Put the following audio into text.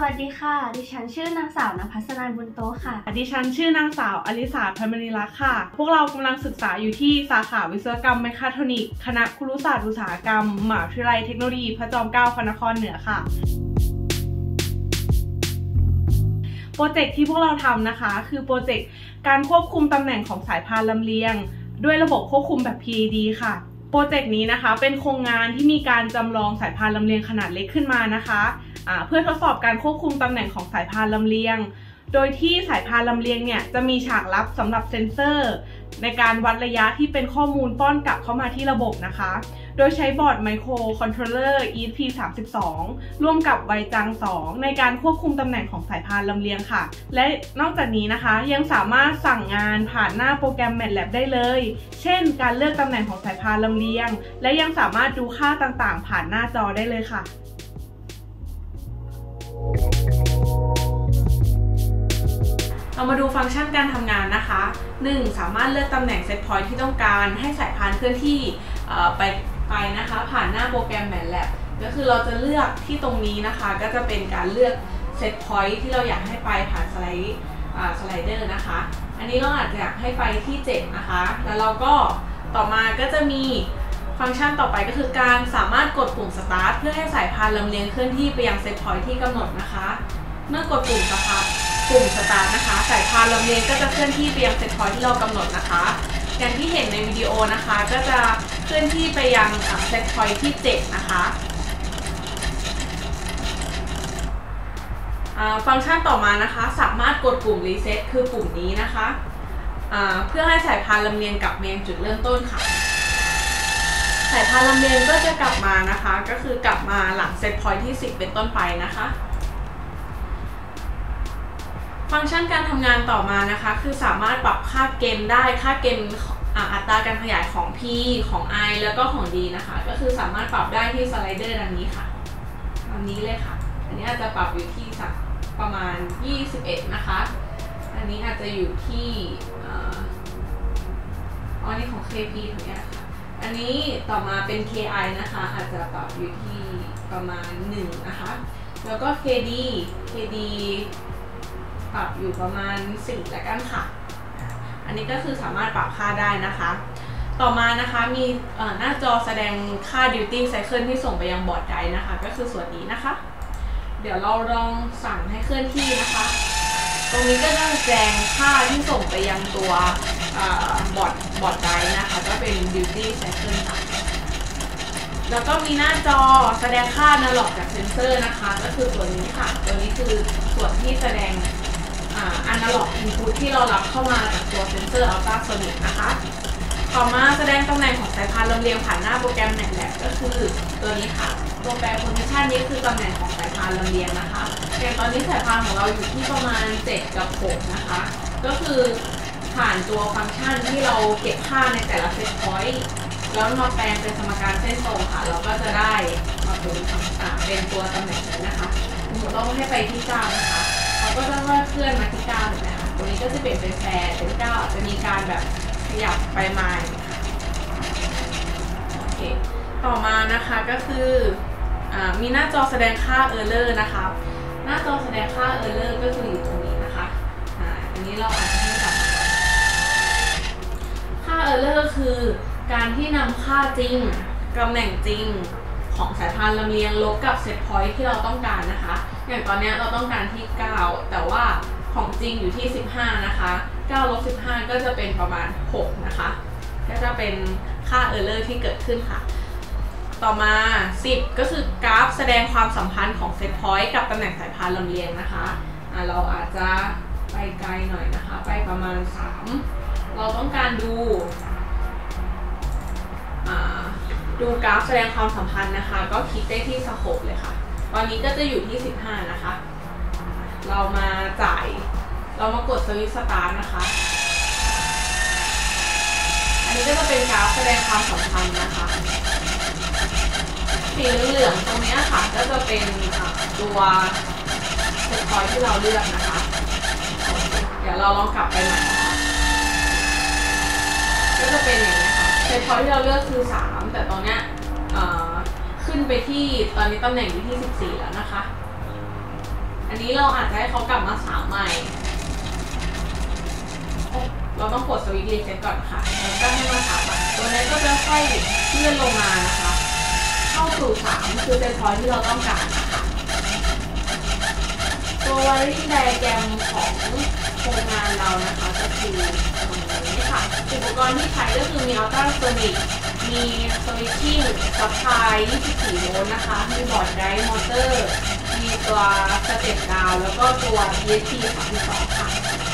วัสดีค่ะดิฉันชื่อนางสาวนภัสนันบุญโตค่ะดิฉันชื่อนางสาวอลิสาพันมณีรักษ์ค่ะพวกเรากำลังศึกษาอยู่ที่สาขาวิศวกรรมแมคคาทรอนิกส์คณะครุศาสตร์อุตสาหกรรมมหาวิทยาลัยเทคโนโลยีพระจอมเกล้าพระนครเหนือค่ะโปรเจกต์ที่พวกเราทำนะคะคือโปรเจกต์การควบคุมตำแหน่งของสายพานลำเลียงด้วยระบบควบคุมแบบ PID ค่ะโปรเจกต์นี้นะคะเป็นโครงงานที่มีการจำลองสายพานลำเลียงขนาดเล็กขึ้นมานะคะเพื่อทดสอบการควบคุมตำแหน่งของสายพานลำเลียงโดยที่สายพานลำเลียงเนี่ยจะมีฉากลับสำหรับเซ็นเซอร์ในการวัดระยะที่เป็นข้อมูลป้อนกลับเข้ามาที่ระบบนะคะโดยใช้บอร์ดไมโครคอนโทรลเลอร์ ESP32 ร่วมกับไวจัง 2ในการควบคุมตำแหน่งของสายพานลำเลียงค่ะและนอกจากนี้นะคะยังสามารถสั่งงานผ่านหน้าโปรแกรม MATLAB ได้เลยเช่นการเลือกตำแหน่งของสายพานลำเลียงและยังสามารถดูค่าต่างๆผ่านหน้าจอได้เลยค่ะเรามาดูฟังก์ชันการทำงานนะคะ 1. สามารถเลือกตำแหน่งเซตพอยท์ที่ต้องการให้สายพานเคลื่อนที่ไปนะคะผ่านหน้าโปรแกรม MATLAB ก็คือเราจะเลือกที่ตรงนี้นะคะก็จะเป็นการเลือกเซตพอยท์ที่เราอยากให้ไปผ่านสไลเดอร์นะคะอันนี้เราอาจจะอยากให้ไปที่7นะคะแล้วเราก็ต่อมาก็จะมีฟังก์ชันต่อไปก็คือการสามารถกดปุ่ม Start เพื่อให้สายพานลำเลียงเคลื่อนที่ไปยังเซตพอยท์ที่กำหนดนะคะเมื่อกดปุ่ม Start นะคะสายพานลำเลียงก็จะเคลื่อนที่ไปยังเซตพอยท์ที่เรากำหนดนะคะอย่างที่เห็นในวิดีโอนะคะก็จะเคลื่อนที่ไปยังเซตพอยท์ที่7นะคะฟังก์ชันต่อมานะคะสามารถกดปุ่ม Reset คือปุ่มนี้นะคะเพื่อให้สายพานลำเลียงกลับมายังจุดเริ่มต้นค่ะสายพานลำเลียงก็จะกลับมานะคะก็คือกลับมาหลังเซตพอยท์ที่10เป็นต้นไปนะคะฟังก์ชันการทำงานต่อมานะคะคือสามารถปรับค่าเกณฑ์ได้ค่าเกณฑ์อัตราการขยายของ P ของ I แล้วก็ของ D นะคะก็คือสามารถปรับได้ที่สไลเดอร์ดังนี้ค่ะดังนี้เลยค่ะอันนี้อาจจะปรับอยู่ที่สักประมาณ21นะคะอันนี้อาจจะอยู่ที่อันนี้ของ KP ของนี้ค่ะอันนี้ต่อมาเป็น KI นะคะอาจจะปรับอยู่ที่ประมาณ1นะคะแล้วก็ KD ปรับอยู่ประมาณ4แล้วกันค่ะอันนี้ก็คือสามารถปรับค่าได้นะคะต่อมานะคะมีหน้าจอแสดงค่า Duty Cycle ที่ส่งไปยังบอร์ดไกด์นะคะก็คือส่วนนี้นะคะเดี๋ยวเราลองสั่งให้เคลื่อนที่นะคะตรงนี้ก็จะแสดงค่าที่ส่งไปยังตัวบอร์ดไกด์นะคะก็เป็น Duty Cycle ค่ะแล้วก็มีหน้าจอแสดงค่า Analog จากเซนเซอร์นะคะก็คือตัวนี้ค่ะตัวนี้คือส่วนที่แสดงAnalog Input ที่เรารับเข้ามาจากตัวเซนเซอร์ Ultrasonic นะคะต่อมาแสดงตำแหน่งของสายพานลำเลียงผ่านหน้าโปรแกรม MATLAB ก็คือตัวนี้ค่ะตัวแปร Position นี้คือตำแหน่งของสายพานลำเลียงนะคะอย่างตอนนี้สายพานของเราอยู่ที่ประมาณ7กับ6นะคะก็คือผ่านตัวฟังก์ชันที่เราเก็บค่าในแต่ละเซตพอยต์แล้วมาแปลงเป็นสมการเส้นตรงค่ะเราก็จะได้มาเป็นตัวตำแหน่งนี้นะคะสมมติเราให้ไปที่9นะคะเราก็จะว่าเคลื่อนมาที่9ถูกไหมคะตรงนี้ก็จะเปลี่ยนเป็น8 9จะมีการแบบขยับไปมาโอเคต่อมานะคะก็คือมีหน้าจอแสดงค่า Error นะคะหน้าจอแสดงค่า Error ก็คืออยู่ตรงนี้นะคะอันนี้เราอาจจะให้จับค่า Error คือการที่นำค่าจริงตำแหน่งจริงของสายพานลำเลียงลบกับเซตพอยท์ที่เราต้องการนะคะอย่างตอนนี้เราต้องการที่9แต่ว่าของจริงอยู่ที่15นะคะ9 ลบ 15ก็จะเป็นประมาณ6นะคะก็จะเป็นค่า Error ที่เกิดขึ้นค่ะต่อมา10ก็คือกราฟแสดงความสัมพันธ์ของเซตพอยต์กับตำแหน่งสายพานลำเลียงนะคะเราอาจจะไปไกลหน่อยนะคะไปประมาณ3เราต้องการดูกราฟแสดงความสัมพันธ์นะคะก็คลิกได้ที่สโคปเลยค่ะตอนนี้ก็จะอยู่ที่15นะคะเรามากดสวิตช์สตาร์ทนะคะอันนี้ก็จะเป็นกราฟแสดงความสัมพันธ์นะคะสีเหลืองตรงนี้ค่ะก็จะเป็นตัวเซตพอยท์ที่เราเลือกนะคะเดี๋ยวเราลองกลับไปใหม่นะคะก็จะเป็นอย่างนี้ค่ะเซตพอยท์ที่เราเลือกคือ3แต่ตอนนี้ขึ้นไปที่ตอนนี้ตำแหน่งอยู่ที่14แล้วนะคะอันนี้เราอาจจะให้เขากลับมา3ใหม่เราต้องกดสวิตช์รีเซ็ตก่อนค่ะแล้วก็ให้มา3ใหม่ตัวนี้ก็จะค่อยเลื่อนลงมานะคะเข้าสู่3คือเป็นพอยที่เราต้องการนะคะตัววาริงไดอะแกรมของโครงงานเรานะคะก็คือตรงนี้ค่ะอุปกรณ์ที่ใช้ก็คือมีอัลตราโซนิกมีสวิตชิ่งซัพพลาย24 โวลต์นะคะมีบอร์ดไดรฟ์มอเตอร์มีตัวสเต็ปดาวแล้วก็ตัว ESP 32 ค่ะ